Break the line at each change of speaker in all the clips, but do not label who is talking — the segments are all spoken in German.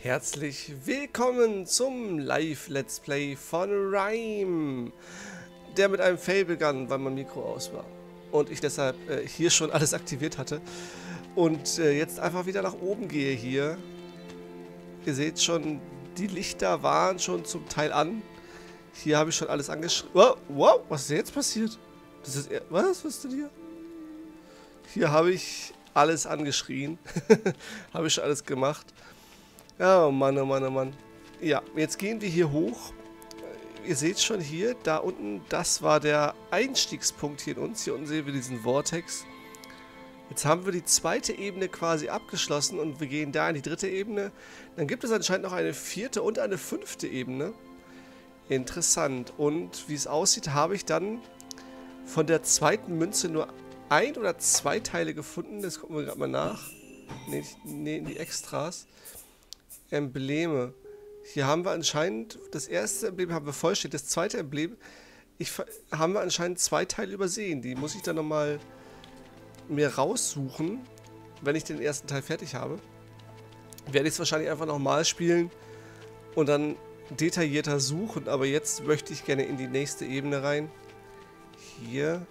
Herzlich willkommen zum Live-Let's Play von Rime, der mit einem Fail begann, weil mein Mikro aus war und ich deshalb hier schon alles aktiviert hatte und jetzt einfach wieder nach oben gehe hier. Ihr seht schon, die Lichter waren schon zum Teil an. Hier habe ich schon alles angeschrieben. Wow, wow, was ist jetzt passiert? Das ist was ist denn hier? Hier habe ich alles angeschrien. Habe ich schon alles gemacht. Ja, oh Mann, oh Mann, oh Mann. Ja, jetzt gehen wir hier hoch. Ihr seht schon hier, da unten, das war der Einstiegspunkt hier in uns. Hier unten sehen wir diesen Vortex. Jetzt haben wir die zweite Ebene quasi abgeschlossen und wir gehen da in die dritte Ebene. Dann gibt es anscheinend noch eine vierte und eine fünfte Ebene. Interessant. Und wie es aussieht, habe ich dann von der zweiten Münze nur ein oder zwei Teile gefunden. Das gucken wir gerade mal nach. Nee, in die Extras. Embleme. Hier haben wir anscheinend, das erste Emblem haben wir vollständig, das zweite Emblem haben wir anscheinend zwei Teile übersehen. Die muss ich dann nochmal mir raussuchen, wenn ich den ersten Teil fertig habe. Werde ich es wahrscheinlich einfach nochmal spielen und dann detaillierter suchen, aber jetzt möchte ich gerne in die nächste Ebene rein. Hier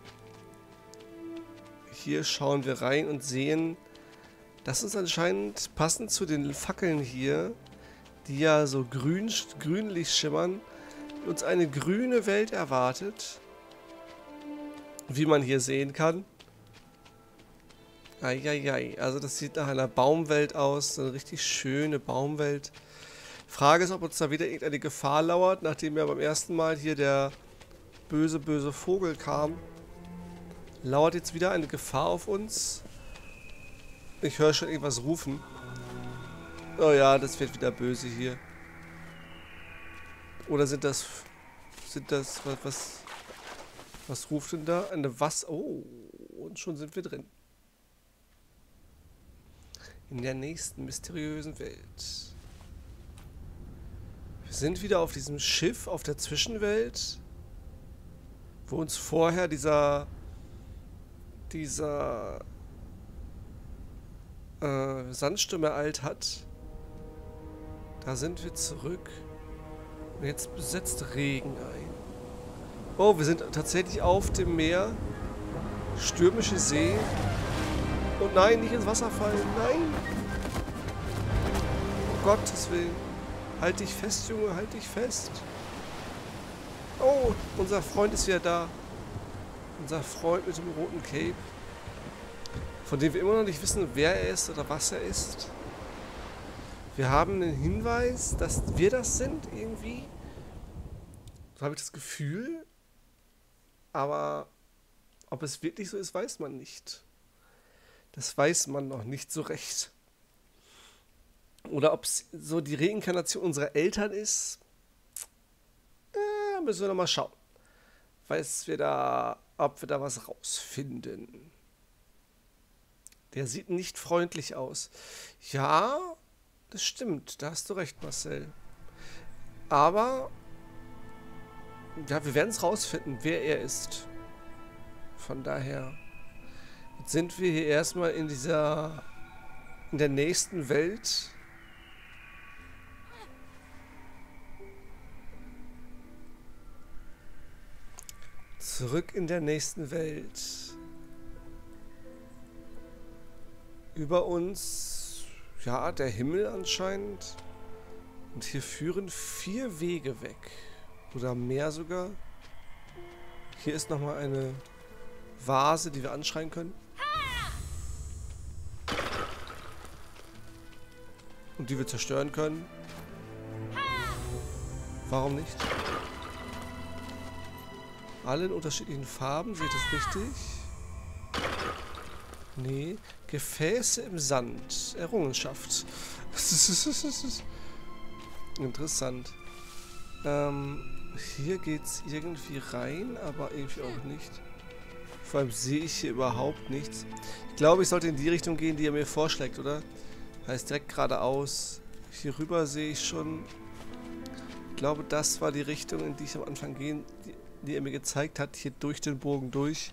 schauen wir rein und sehen, dass uns anscheinend passend zu den Fackeln hier, die ja so grünlich schimmern, uns eine grüne Welt erwartet. Wie man hier sehen kann. Eieiei, also das sieht nach einer Baumwelt aus, eine richtig schöne Baumwelt. Frage ist, ob uns da wieder irgendeine Gefahr lauert, nachdem ja beim ersten Mal hier der böse Vogel kam. Lauert jetzt wieder eine Gefahr auf uns? Ich höre schon irgendwas rufen. Oh ja, das wird wieder böse hier. Oder sind das was ruft denn da? Oh, und schon sind wir drin. In der nächsten mysteriösen Welt. Wir sind wieder auf diesem Schiff auf der Zwischenwelt, wo uns vorher dieser Sandsturm ereilt hat. Da sind wir zurück. Und jetzt setzt Regen ein. Oh, wir sind tatsächlich auf dem Meer. Stürmische See. Und nein, nicht ins Wasser fallen. Nein. Um Gottes Willen. Halt dich fest, Junge. Halt dich fest. Oh, unser Freund ist wieder da. Unser Freund mit dem roten Cape. Von dem wir immer noch nicht wissen, wer er ist oder was er ist. Wir haben einen Hinweis, dass wir das sind, irgendwie. So habe ich das Gefühl. Aber ob es wirklich so ist, weiß man nicht. Das weiß man noch nicht so recht. Oder ob es so die Reinkarnation unserer Eltern ist. Müssen wir noch mal schauen. Ob wir da was rausfinden. Der sieht nicht freundlich aus. Ja, das stimmt. Da hast du recht, Marcel. Aber ja, wir werden es rausfinden, wer er ist. Von daher jetzt sind wir hier erstmal in der nächsten Welt. Zurück in der nächsten Welt. Über uns, ja, der Himmel anscheinend. Und hier führen 4 Wege weg. Oder mehr sogar. Hier ist nochmal eine Vase, die wir anschreien können. Und die wir zerstören können. Warum nicht? Alle in unterschiedlichen Farben, seht ihr das richtig? Nee. Gefäße im Sand. Errungenschaft. Interessant. Hier geht's irgendwie rein, aber irgendwie auch nicht. Vor allem sehe ich hier überhaupt nichts. Ich glaube, ich sollte in die Richtung gehen, die er mir vorschlägt, oder? Heißt direkt geradeaus. Hier rüber sehe ich schon. Ich glaube, das war die Richtung, in die ich am Anfang gehen, die er mir gezeigt hat. Hier durch den Bogen durch.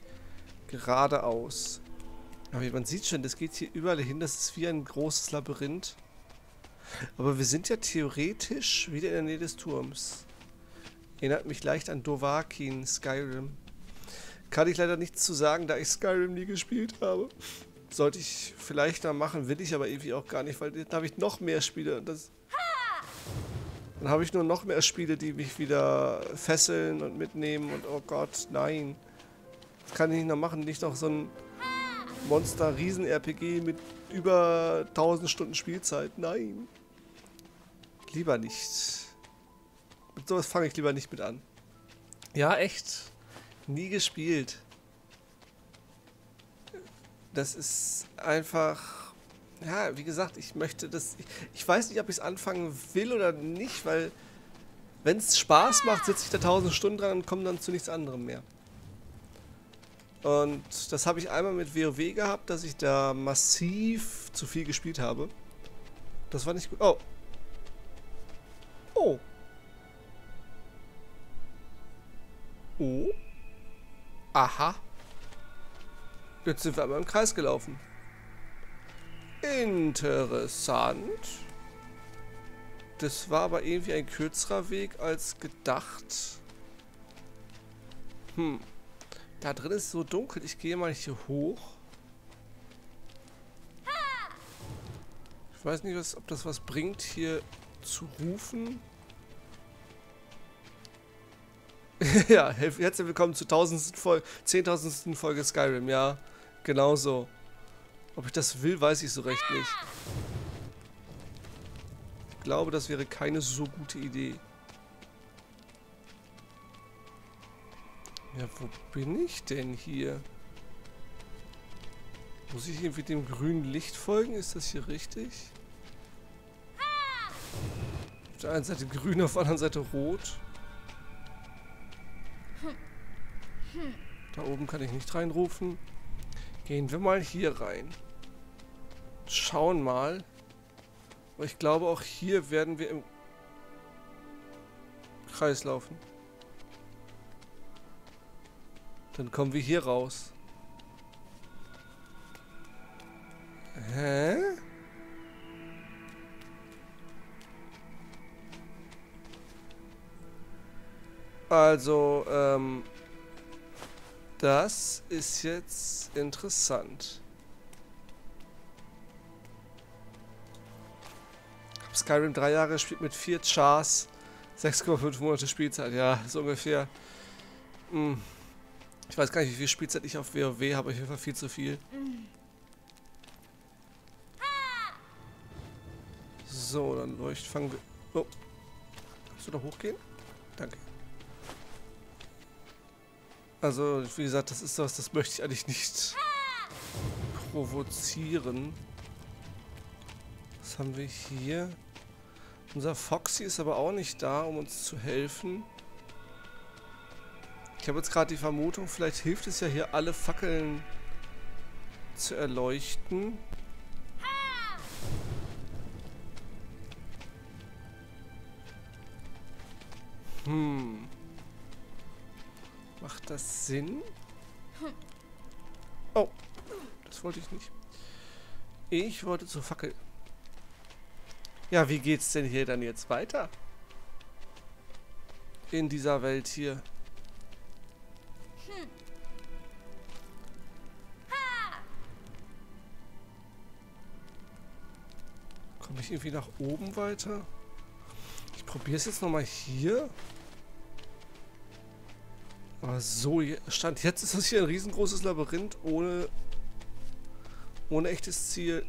Geradeaus. Aber man sieht schon, das geht hier überall hin. Das ist wie ein großes Labyrinth. Aber wir sind ja theoretisch wieder in der Nähe des Turms. Erinnert mich leicht an Dovahkiin, Skyrim. Kann ich leider nichts zu sagen, da ich Skyrim nie gespielt habe. Sollte ich vielleicht mal machen, will ich aber irgendwie auch gar nicht, weil dann habe ich noch mehr Spiele. Dann habe ich nur noch mehr Spiele, die mich wieder fesseln und mitnehmen und oh Gott, nein. Das kann ich nicht noch machen, nicht noch so ein Monster-Riesen-RPG mit über 1000 Stunden Spielzeit. Nein. Lieber nicht. Mit sowas fange ich lieber nicht mit an. Ja, echt. Nie gespielt. Das ist einfach... Ja, wie gesagt, ich möchte das... Ich weiß nicht, ob ich es anfangen will oder nicht, weil... Wenn es Spaß macht, sitze ich da 1000 Stunden dran und komme dann zu nichts anderem mehr. Und das habe ich einmal mit WoW gehabt, dass ich da massiv zu viel gespielt habe. Das war nicht gut. Oh. Oh. Oh. Aha. Jetzt sind wir aber im Kreis gelaufen. Interessant. Das war aber irgendwie ein kürzerer Weg als gedacht. Da drin ist so dunkel. Ich gehe mal hier hoch. Ich weiß nicht, ob das was bringt, hier zu rufen. Ja, herzlich willkommen zur 10.000. Folge Skyrim. Ja, genau so. Ob ich das will, weiß ich so recht nicht. Ich glaube, das wäre keine so gute Idee. Ja, wo bin ich denn hier? Muss ich irgendwie dem grünen Licht folgen? Ist das hier richtig? Auf der einen Seite grün, auf der anderen Seite rot. Da oben kann ich nicht reinrufen. Gehen wir mal hier rein. Schauen mal. Aber ich glaube, auch hier werden wir im Kreis laufen. Dann kommen wir hier raus. Hä? Also, das ist jetzt interessant. Ich habe Skyrim 3 Jahre gespielt mit 4 Chars, 6,5 Monate Spielzeit. Ja, so ungefähr. Ich weiß gar nicht, wie viel Spielzeit ich auf WoW habe. Auf jeden Fall viel zu viel. So, dann fangen wir... Oh. Kannst du da hochgehen? Danke. Also, wie gesagt, das ist was, das möchte ich eigentlich nicht provozieren. Was haben wir hier? Unser Foxy ist aber auch nicht da, um uns zu helfen. Ich habe jetzt gerade die Vermutung, vielleicht hilft es ja hier, alle Fackeln zu erleuchten. Macht das Sinn? Oh, das wollte ich nicht. Ich wollte zur Fackel. Ja, wie geht's denn hier dann jetzt weiter? In dieser Welt hier. Komme ich irgendwie nach oben weiter? Ich probiere es jetzt nochmal hier. Aber so, Stand jetzt ist das hier ein riesengroßes Labyrinth ohne echtes Ziel.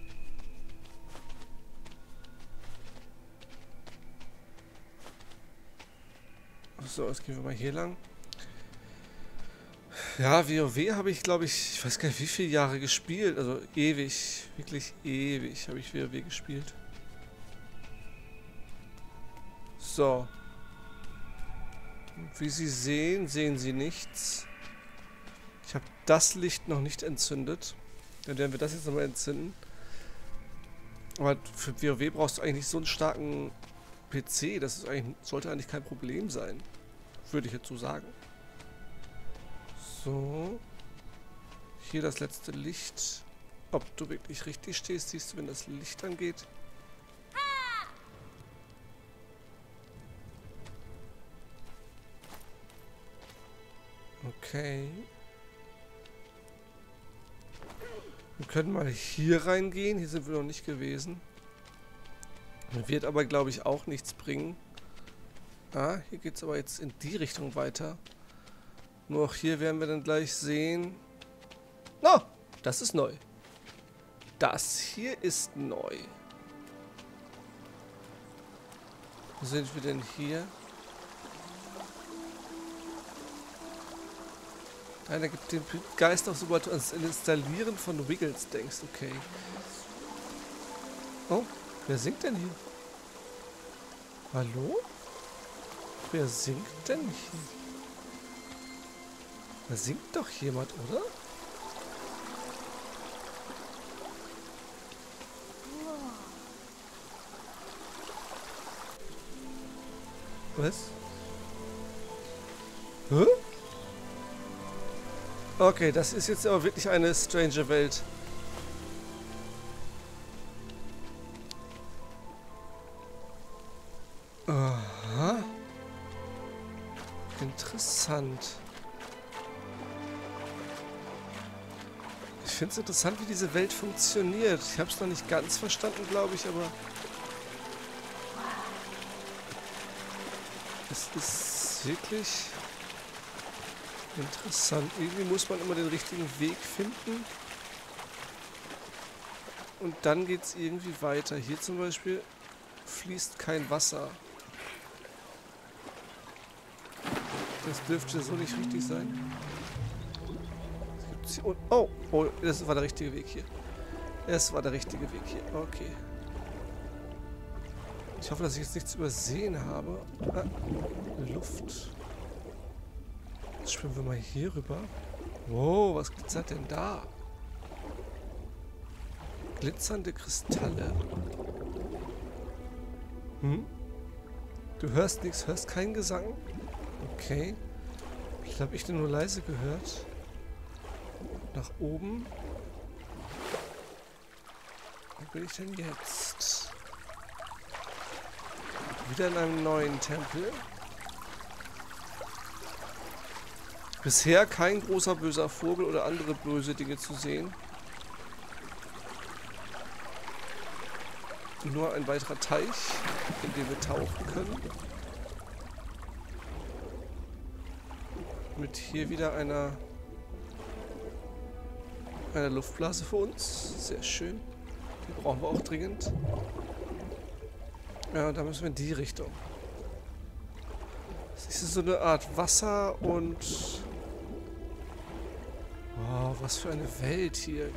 So, jetzt gehen wir mal hier lang. Ja, WoW habe ich, glaube ich weiß gar nicht, wie viele Jahre gespielt. Also ewig, wirklich ewig habe ich WoW gespielt. So. Wie Sie sehen, sehen Sie nichts. Ich habe das Licht noch nicht entzündet. Dann werden wir das jetzt nochmal entzünden. Aber für WoW brauchst du eigentlich nicht so einen starken PC. Das ist sollte eigentlich kein Problem sein. Würde ich jetzt so sagen. So. Hier das letzte Licht. Ob du wirklich richtig stehst, siehst du, wenn das Licht angeht. Okay. Wir können mal hier reingehen. Hier sind wir noch nicht gewesen. Wird aber, glaube ich, auch nichts bringen. Ah, hier geht es aber jetzt in die Richtung weiter. Nur auch hier werden wir dann gleich sehen. Oh, das ist neu. Das hier ist neu. Wo sind wir denn hier? Einer gibt den Geist auf, sobald du ans Installieren von Wiggles denkst. Okay. Oh, wer singt denn hier? Hallo? Wer singt denn hier? Da singt doch jemand, oder? Was? Hä? Okay, das ist jetzt aber wirklich eine strange Welt. Aha. Interessant. Ich finde es interessant, wie diese Welt funktioniert. Ich habe es noch nicht ganz verstanden, glaube ich, aber es ist wirklich interessant. Irgendwie muss man immer den richtigen Weg finden. Und dann geht es irgendwie weiter. Hier zum Beispiel fließt kein Wasser. Das dürfte so nicht richtig sein. Oh, oh, das war der richtige Weg hier. Es war der richtige Weg hier. Okay. Ich hoffe, dass ich jetzt nichts übersehen habe. Ah, Luft. Jetzt schwimmen wir mal hier rüber. Wow, was glitzert denn da? Glitzernde Kristalle. Hm? Du hörst nichts, hörst keinen Gesang? Okay. Ich habe ich den nur leise gehört. Nach oben. Wo bin ich denn jetzt? Wieder in einem neuen Tempel. Bisher kein großer böser Vogel oder andere böse Dinge zu sehen. Nur ein weiterer Teich, in dem wir tauchen können. Mit hier wieder einer Luftblase für uns. Sehr schön. Die brauchen wir auch dringend. Ja, da müssen wir in die Richtung. Das ist so eine Art Wasser und... Wow, was für eine Welt hier.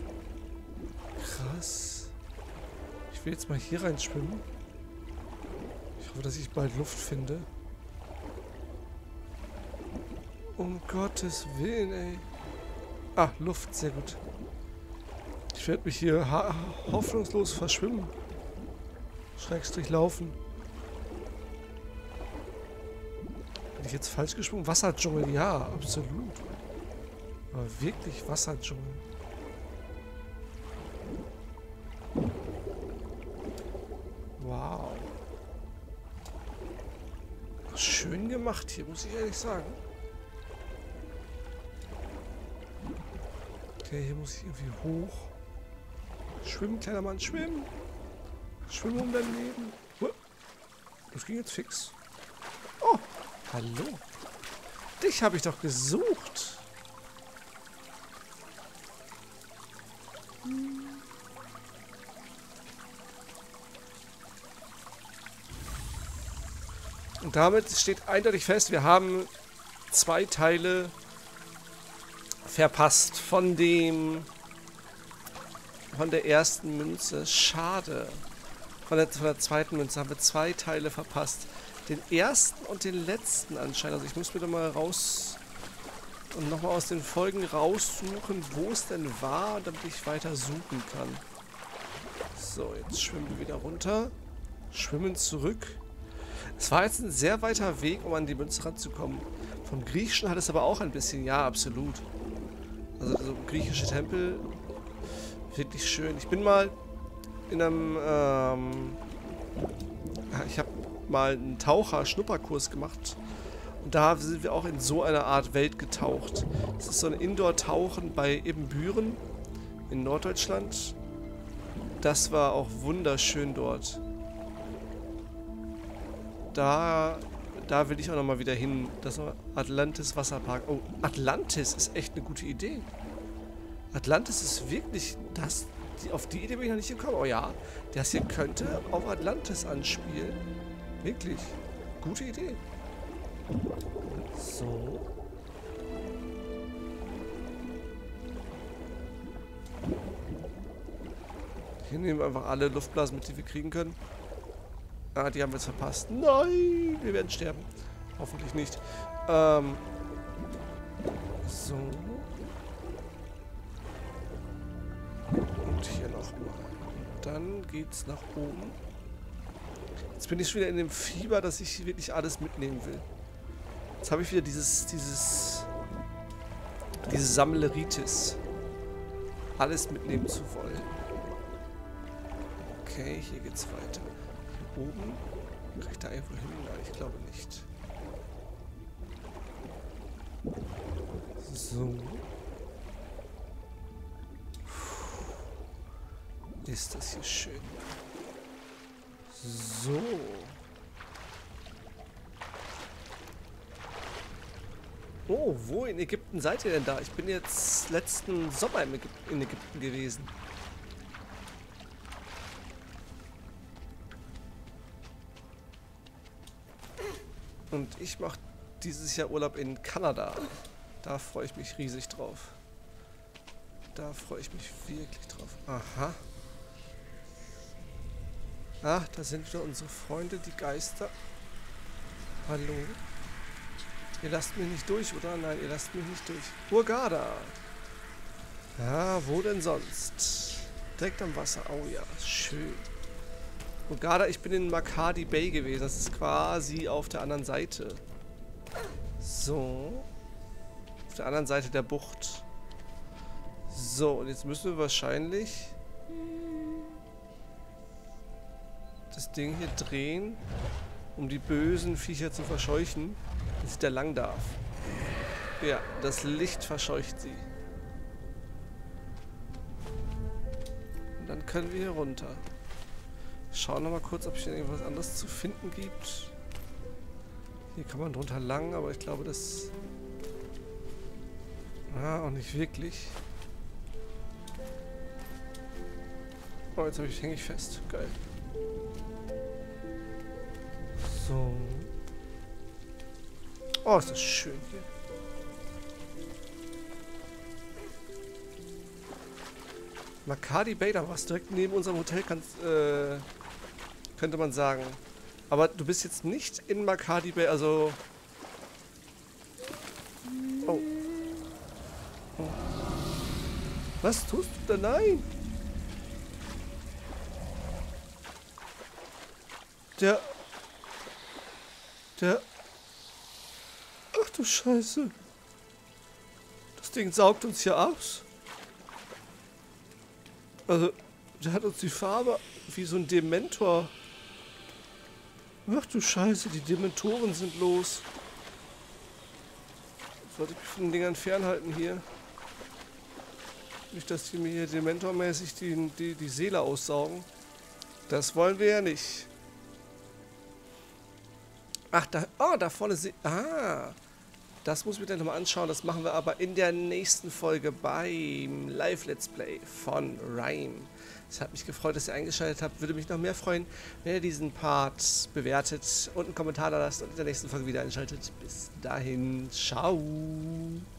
Krass. Ich will jetzt mal hier reinschwimmen. Ich hoffe, dass ich bald Luft finde. Um Gottes Willen, ey. Ah, Luft, sehr gut. Ich werde mich hier hoffnungslos verschwimmen. Schrägstrich laufen. Bin ich jetzt falsch gesprungen? Wasserdschungel, ja, absolut. Aber wirklich Wasserdschungel. Wow. Schön gemacht hier, muss ich ehrlich sagen. Okay, hier muss ich irgendwie hoch. Schwimmen, kleiner Mann, schwimmen. Schwimmen um dein Leben. Das ging jetzt fix. Oh, hallo. Dich habe ich doch gesucht. Und damit steht eindeutig fest, wir haben 2 Teile verpasst von der ersten Münze. Schade. Von der zweiten Münze haben wir 2 Teile verpasst. Den ersten und den letzten anscheinend. Also ich muss mir da mal raus und nochmal aus den Folgen raussuchen, wo es denn war, damit ich weiter suchen kann. So, jetzt schwimmen wir wieder runter. Schwimmen zurück. Es war jetzt ein sehr weiter Weg, um an die Münze ranzukommen. Vom Griechischen hat es aber auch ein bisschen, ja, absolut. Also so griechische Tempel, wirklich schön. Ich bin mal in einem, ich habe mal einen Taucher-Schnupperkurs gemacht. Da sind wir auch in so einer Art Welt getaucht. Das ist so ein Indoor-Tauchen bei Ibbenbüren in Norddeutschland. Das war auch wunderschön dort. Da will ich auch nochmal wieder hin. Das Atlantis Wasserpark. Oh, Atlantis ist echt eine gute Idee. Atlantis ist wirklich das. Auf die Idee bin ich noch nicht gekommen. Oh ja, das hier könnte auf Atlantis anspielen. Wirklich. Gute Idee. So. Hier nehmen wir einfach alle Luftblasen mit, die wir kriegen können. Ah, die haben wir jetzt verpasst. Nein, wir werden sterben. Hoffentlich nicht. So. Und hier nochmal. Dann geht's nach oben. Jetzt bin ich schon wieder in dem Fieber, dass ich wirklich alles mitnehmen will. Jetzt habe ich wieder diese Sammleritis. Alles mitnehmen zu wollen. Okay, hier geht's weiter. Hier oben. Kann ich da irgendwo hin? Nein, ich glaube nicht. So. Ist das hier schön. So. Oh, wo in Ägypten seid ihr denn da? Ich bin jetzt letzten Sommer in Ägypten gewesen. Und ich mache dieses Jahr Urlaub in Kanada. Da freue ich mich riesig drauf. Da freue ich mich wirklich drauf. Aha. Ach, da sind wieder unsere Freunde, die Geister. Hallo? Ihr lasst mich nicht durch, oder? Nein, ihr lasst mich nicht durch. Hurghada. Ja, wo denn sonst? Direkt am Wasser. Oh ja, schön. Hurghada, ich bin in Makadi Bay gewesen. Das ist quasi auf der anderen Seite. So. Auf der anderen Seite der Bucht. So, und jetzt müssen wir wahrscheinlich das Ding hier drehen, um die bösen Viecher zu verscheuchen, dass ich da lang darf. Ja, das Licht verscheucht sie. Und dann können wir hier runter. Schauen wir mal kurz, ob es hier irgendwas anderes zu finden gibt. Hier kann man drunter lang, aber ich glaube, das... Ah, auch nicht wirklich. Oh, jetzt hänge ich fest. Geil. So. Oh, ist das schön hier. Makadi Bay, da warst direkt neben unserem Hotel, könnte man sagen. Aber du bist jetzt nicht in Makadi Bay, also... Oh. Oh. Was tust du da? Nein! Der... Ach du Scheiße. Das Ding saugt uns hier aus. Also, der hat uns die Farbe wie so ein Dementor. Ach du Scheiße, die Dementoren sind los. Sollte ich mich von den Dingern fernhalten hier. Nicht, dass die mir hier dementormäßig die Seele aussaugen. Das wollen wir ja nicht. Ach, da vorne das muss ich mir dann nochmal anschauen. Das machen wir aber in der nächsten Folge beim Live-Let's Play von Rime. Es hat mich gefreut, dass ihr eingeschaltet habt. Würde mich noch mehr freuen, wenn ihr diesen Part bewertet und einen Kommentar da lasst und in der nächsten Folge wieder einschaltet. Bis dahin, ciao!